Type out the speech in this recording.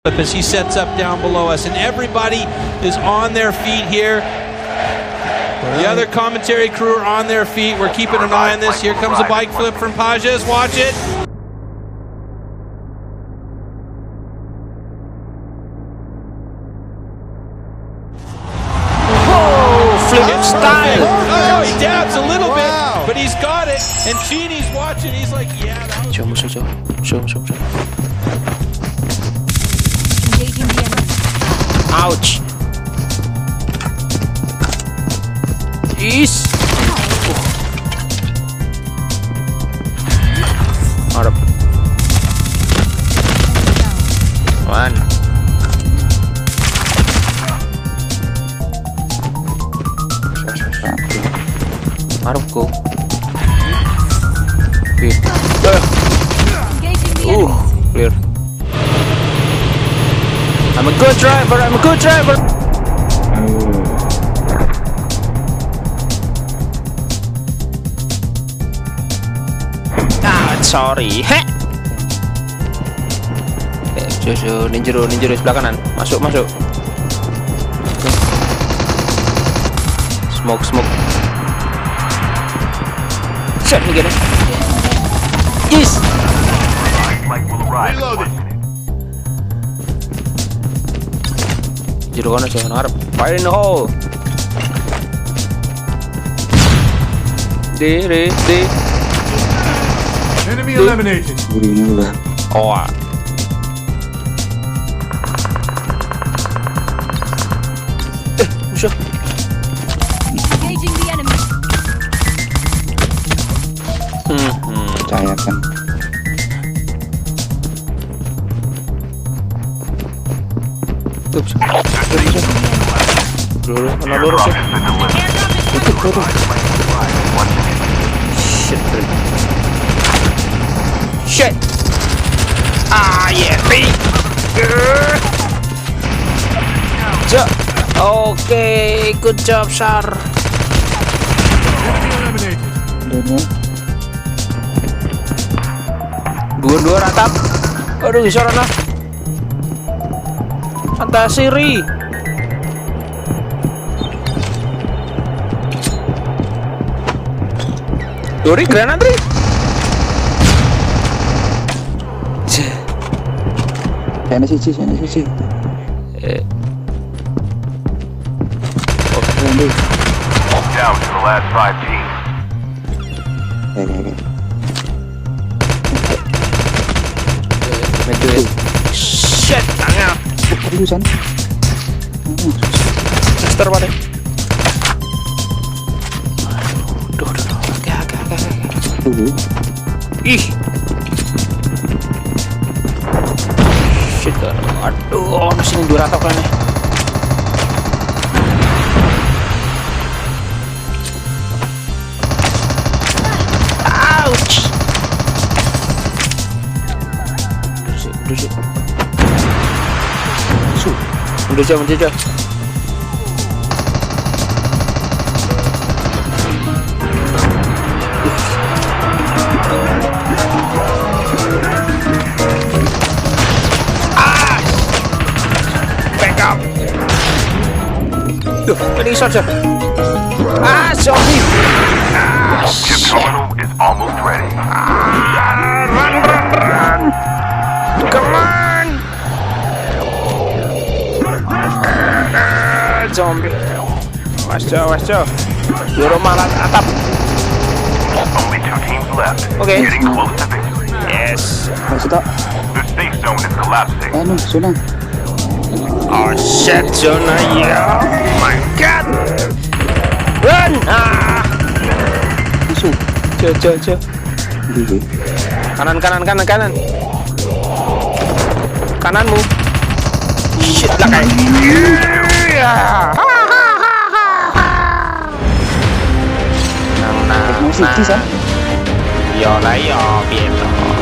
as he sets up down below us, and everybody is on their feet here. The other commentary crew are on their feet. We're keeping an eye on this. Here comes a bike flip from Pages. Watch it. Oh, flip style. Oh, he dabs a little bit, but he's got it. And Chini's watching. He's like, yeah, that was... Show. Ouch. Is. Harap. One. Harap ko. Clear. I'm a good driver. Sorry. Ninjero sebelah kanan. Masuk. Smoke. Set nih gini. Yes. Ninjero kono jangan harap. Fire in the hole. D. Enemy eliminated. Oh. Musuh. Engaging the enemy. Percayakan. Lurus. Shit. Yeah, B. Okay, good job, Sar. Dua ratap. Aduh, sorana. Atas siri. Dori granat ri. Sana sisi. Down to the last 5 teams. Shit, tangan. Terusan. Sister balik. Duh. Agak. Ih. Shit, aduh, masih dua ratok kan nih. Ouch. Duduk. Menjejak. Backup. Ini saja. Zombie. Chip terminal is almost ready. Run. Come on. Zombie. Wasjo. Yoro malah atap. Only 2 teams left. Okay. Getting close to victory. Yes. Masuk tak? The safe zone is collapsing. Zona. Oh shit, zona. Yeah. Oh my god. Run. Masuk. Jauh. Kanan. Kananmu. Shit lah kayak. Nah. Yo lah yo, biar